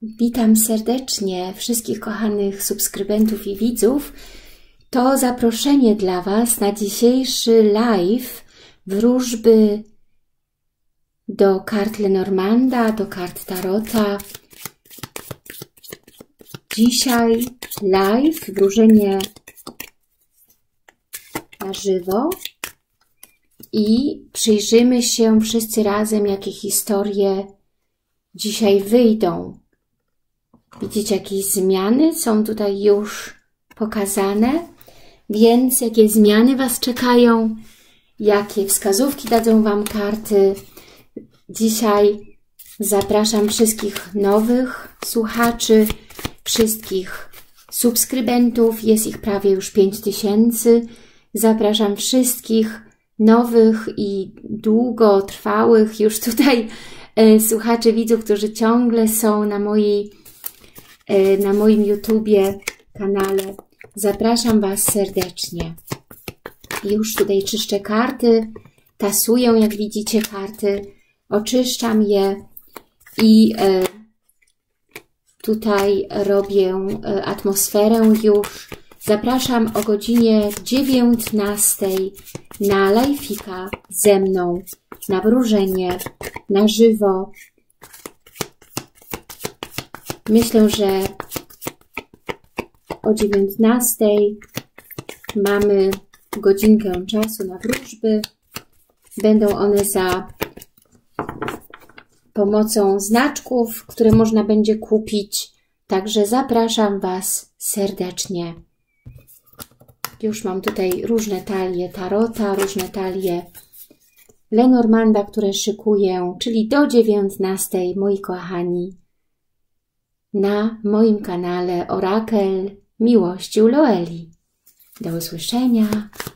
Witam serdecznie wszystkich kochanych subskrybentów i widzów. To zaproszenie dla Was na dzisiejszy live wróżby do kart Lenormanda, do kart Tarota. Dzisiaj live, wróżenie na żywo i przyjrzymy się wszyscy razem, jakie historie dzisiaj wyjdą. Widzicie, jakieś zmiany są tutaj już pokazane, więc jakie zmiany Was czekają, jakie wskazówki dadzą Wam karty. Dzisiaj zapraszam wszystkich nowych słuchaczy, wszystkich subskrybentów, jest ich prawie już 5000. Zapraszam wszystkich nowych i długotrwałych już tutaj słuchaczy, widzów, którzy ciągle są na moim YouTubie kanale. Zapraszam Was serdecznie. Już tutaj czyszczę karty, tasuję, jak widzicie, karty, oczyszczam je i tutaj robię atmosferę już. Zapraszam o godzinie 19 na live'ika ze mną, na wróżenie, na żywo. Myślę, że o 19 mamy godzinkę czasu na wróżby. Będą one za pomocą znaczków, które można będzie kupić. Także zapraszam Was serdecznie. Już mam tutaj różne talie Tarota, różne talie Lenormanda, które szykuję, czyli do 19, moi kochani, na moim kanale Orakel Miłości u Loeli. Do usłyszenia.